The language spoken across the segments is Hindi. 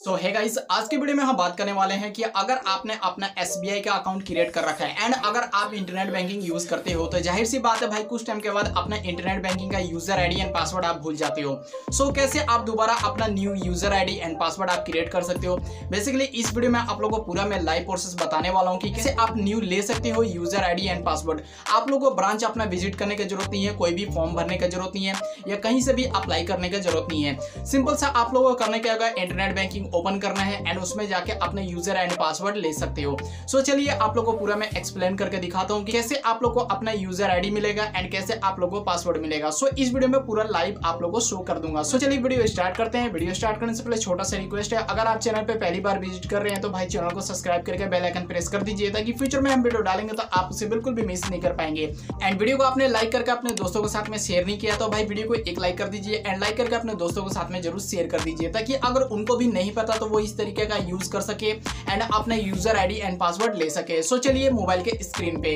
सो है गाइस, आज की वीडियो में हम बात करने वाले हैं कि अगर आपने अपना SBI का अकाउंट क्रिएट कर रखा है एंड अगर आप इंटरनेट बैंकिंग यूज करते हो तो जाहिर सी बात है भाई, कुछ टाइम के बाद अपना इंटरनेट बैंकिंग का यूजर आईडी एंड पासवर्ड आप भूल जाते हो। सो कैसे आप दोबारा अपना new user ID and password आप क्रिएट कर सकते हो। बेसिकली इस वीडियो में आप लोगों को पूरा मैं लाइव प्रोसेस बताने वाला हूँ कि कैसे आप न्यू ले सकते हो यूजर आईडी एंड पासवर्ड। आप लोगों को ब्रांच अपना विजिट करने की जरूरत नहीं है, कोई भी फॉर्म भरने की जरूरत नहीं है या कहीं से भी अप्लाई करने की जरूरत नहीं है। सिंपल सा आप लोगों को करने क्या होगा, इंटरनेट बैंकिंग ओपन करना है एंड उसमें जाके अपने यूजर एंड पासवर्ड ले सकते हो। सो चलिए आप लोगों को पूरा मैं एक्सप्लेन करके दिखाता हूं कि कैसे आप लोगों को अपना यूजर आईडी मिलेगा एंड कैसे आप लोगों को पासवर्ड मिलेगा। सो इस वीडियो में पूरा लाइव आप लोगों को शो कर दूंगा। सो चलिए वीडियो स्टार्ट करते हैं। वीडियो स्टार्ट करने से पहले छोटा सा रिक्वेस्ट है, अगर आप चैनल पे पहली बार विजिट कर रहे हैं तो भाई चैनल को सब्सक्राइब करके बेल आइकन प्रेस कर दीजिए ताकि फ्यूचर में हम वीडियो डालेंगे तो आप उसे बिल्कुल भी मिस नहीं कर पाएंगे। एंड वीडियो को आपने लाइक करके अपने दोस्तों के साथ में शेयर नहीं किया तो भाई वीडियो को एक लाइक कर दीजिए एंड लाइक करके अपने दोस्तों के साथ में जरूर शेयर कर दीजिए ताकि अगर उनको भी नहीं पता तो वो इस तरीके का यूज कर सके एंड अपने यूजर आईडी एंड पासवर्ड ले सके। सो चलिए मोबाइल के स्क्रीन पे।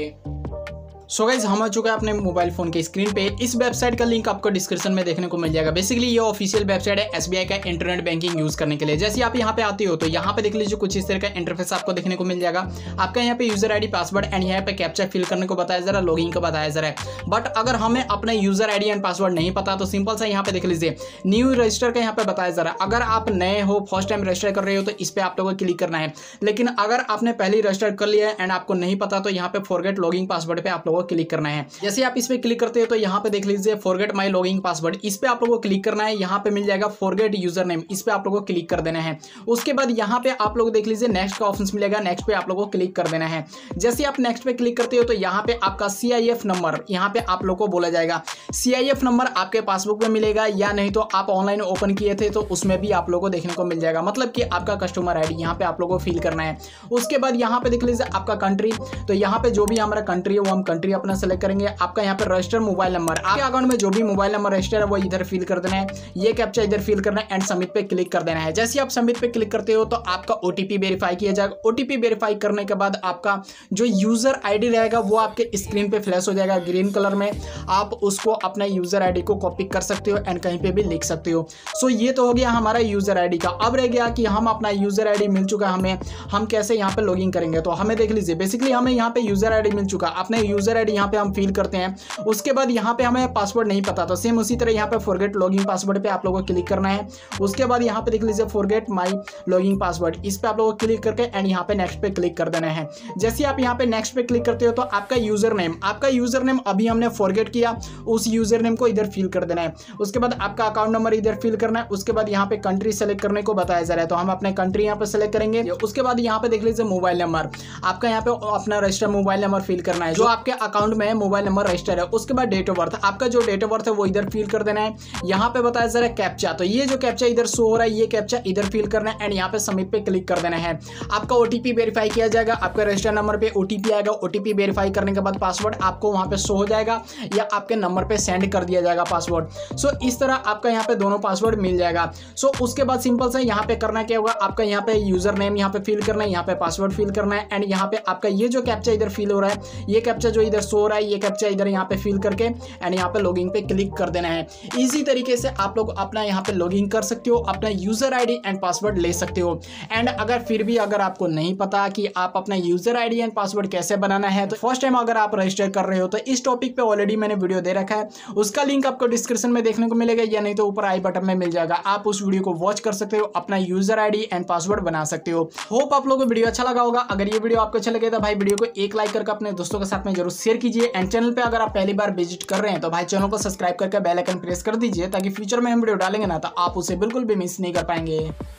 सो गाइस, हम आ चुका है अपने मोबाइल फोन के स्क्रीन पे। इस वेबसाइट का लिंक आपको डिस्क्रिप्शन में देखने को मिल जाएगा। बेसिकली ये ऑफिशियल वेबसाइट है SBI का इंटरनेट बैंकिंग यूज करने के लिए। जैसे आप यहाँ पे आते हो तो यहाँ पे देख लीजिए कुछ इस तरह का इंटरफेस आपको देखने को मिल जाएगा। आपका यहाँ पे यूजर आईडी पासवर्ड एंड यहाँ पे कैप्चा फिल करने को बताया जा रहा है, लॉगिन को बताया जा रहा है। बट अगर हमें अपना यूजर आईडी एंड पासवर्ड नहीं पता तो सिंपल सा यहाँ पे देख लीजिए न्यू रजिस्टर का यहाँ पे बताया जा रहा है। अगर आप नए हो, फर्स्ट टाइम रजिस्टर कर रहे हो तो इस पे आप लोगों को क्लिक करना है। लेकिन अगर आपने पहले रजिस्टर कर लिया है एंड आपको नहीं पता तो यहाँ पे फॉरगेट लॉगिन पासवर्ड पे आप लोगों को क्लिक करना है। जैसे आप इस पे क्लिक करते हो तो यहाँ पे देख लीजिए फॉरगेट माय लॉगिन पासवर्ड, इस पे आप लोगों को क्लिक करना है। यहाँ पे मिल जाएगा फॉरगेट यूजर नेम, इस पे आप लोगों को क्लिक कर देना है। उसके बाद यहाँ पे आप लोग देख लीजिए नेक्स्ट का ऑप्शन मिलेगा, नेक्स्ट पे आप लोगों को क्लिक कर देना है। जैसे आप नेक्स्ट पे क्लिक करते हो तो यहाँ पे आपका CIF नंबर यहाँ पे आप लोग को बोला जाएगा। CIF नंबर आपके पासबुक में मिलेगा या नहीं तो आप ऑनलाइन ओपन किए थे तो उसमें भी आप लोगों को देखने को मिल जाएगा। मतलब कि आपका कस्टमर आईडी यहाँ पे आप लोगों को फिल करना है। उसके बाद यहाँ पे देख लीजिए आपका कंट्री, तो यहाँ पे जो भी हमारा कंट्री है वो हम कंट्री अपना सेलेक्ट करेंगे। आपका यहाँ पे रजिस्टर मोबाइल नंबर, आपके अकाउंट में जो भी मोबाइल नंबर रजिस्टर है वो इधर फिल कर देना है। ये कैप्चा इधर फिल करना है एंड सबमिट पे क्लिक कर देना है। जैसे आप सबमिट पे क्लिक करते हो तो आपका OTP वेरीफाई किया जाएगा। OTP वेरीफाई करने के बाद आपका जो यूजर आईडी रहेगा वो आपके स्क्रीन पे फ्लैश हो जाएगा ग्रीन कलर में। आप उसको अपना यूजर आईडी को कॉपी कर सकते हो एंड कहीं पे भी लिख सकते हो। सो ये तो हो गया हमारा यूजर आईडी का। अब रह गया कि हम अपना यूजर आईडी मिल चुका हमें, हम कैसे यहाँ पे लॉगिन करेंगे। तो हमें देख लीजिए बेसिकली हमें यहाँ पे यूजर आईडी मिल चुका, अपने यूजर आईडी यहाँ पे हम फिल करते हैं। उसके बाद यहाँ पे हमें पासवर्ड नहीं पता तो सेम उसी तरह यहाँ पे फॉरगेट लॉगिन पासवर्ड पे आप लोगों को क्लिक करना है। उसके बाद यहाँ पे देख लीजिए फॉरगेट माय लॉगिन पासवर्ड, इस पे आप लोगों को क्लिक करके एंड यहाँ पे नेक्स्ट पे क्लिक कर देना है। जैसे आप यहाँ पे नेक्स्ट पे क्लिक करते हो तो आपका यूजर नेम अभी हमने फॉरगेट किया, उस यूजर नेम को इधर फिल कर देना है। उसके बाद आपका अकाउंट नंबर इधर फिल करना है। उसके बाद यहाँ पे कंट्री सेलेक्ट करने को बताया जा रहा है तो हम अपने कंट्री यहाँ पे सेलेक्ट करेंगे। उसके बाद यहाँ पे देख लीजिए मोबाइल नंबर, आपका यहाँ पे अपना रजिस्टर मोबाइल नंबर फिल करना है जो आपके अकाउंट में मोबाइल नंबर रजिस्टर है। उसके बाद डेट ऑफ बर्थ, आपका जो डेट ऑफ बर्थ है वो इधर फिल कर देना है। यहाँ पे बताया जा रहा है कैप्चा, तो ये जो कैप्चा इधर शो हो रहा है ये कैप्चा इधर फिल करना है एंड यहाँ पे सबमिट पे क्लिक कर देना है। आपका OTP वेरीफाई किया जाएगा, आपका रजिस्टर नंबर पे OTP आएगा। OTP वेरीफाई करने के बाद पासवर्ड आपको वहाँ पे शो हो जाएगा या आपके नंबर पे सेंड कर दिया जाएगा पासवर्ड। सो इस तरह आपका यहाँ पे दोनों पासवर्ड मिल जाएगा। सो उसके बाद सिंपल से यहाँ पे करना क्या होगा, आपका यहाँ पे यूजर नेम यहाँ पे फिल करना है, यहाँ पे पासवर्ड फिल करना है एंड यहाँ पे आपका ये जो कैप्चा इधर फिल हो रहा है, ये कैप्चा जो इधर शो हो रहा है ये कैप्चा इधर यहाँ पे फिल करके एंड यहाँ पे लॉगिन पे क्लिक कर देना है। इजी तरीके से आप लोग अपना यहाँ पे लॉगिन कर सकते हो, अपना यूजर आईडी एंड पासवर्ड ले सकते हो। एंड अगर फिर भी अगर आपको नहीं पता कि आप अपना यूजर आईडी एंड पासवर्ड कैसे बनाना है तो फर्स्ट टाइम अगर आप रजिस्टर कर रहे हो तो इस टॉपिक पे ऑलरेडी मैंने वीडियो दे रखा है, उसका लिंक आपको डिस्क्रिप्शन में देखने को मिलेगा या नहीं तो ऊपर आई बटन में मिल जाएगा। आप उस वीडियो को वॉच कर सकते हो, अपना यूजर आईडी एंड पासवर्ड बना सकते हो। होप आप लोगों को वीडियो अच्छा लगा होगा। अगर ये वीडियो आपको अच्छा लगे तो भाई वीडियो को एक लाइक करके अपने दोस्तों के साथ में जरूर शेयर कीजिए एंड चैनल पे अगर आप पहली बार विजिट कर रहे हैं तो भाई चैनल को सब्सक्राइब करके बेल आइकन प्रेस कर दीजिए ताकि फ्यूचर में हम वीडियो डालेंगे ना तो आप उसे बिल्कुल भी मिस नहीं कर पाएंगे।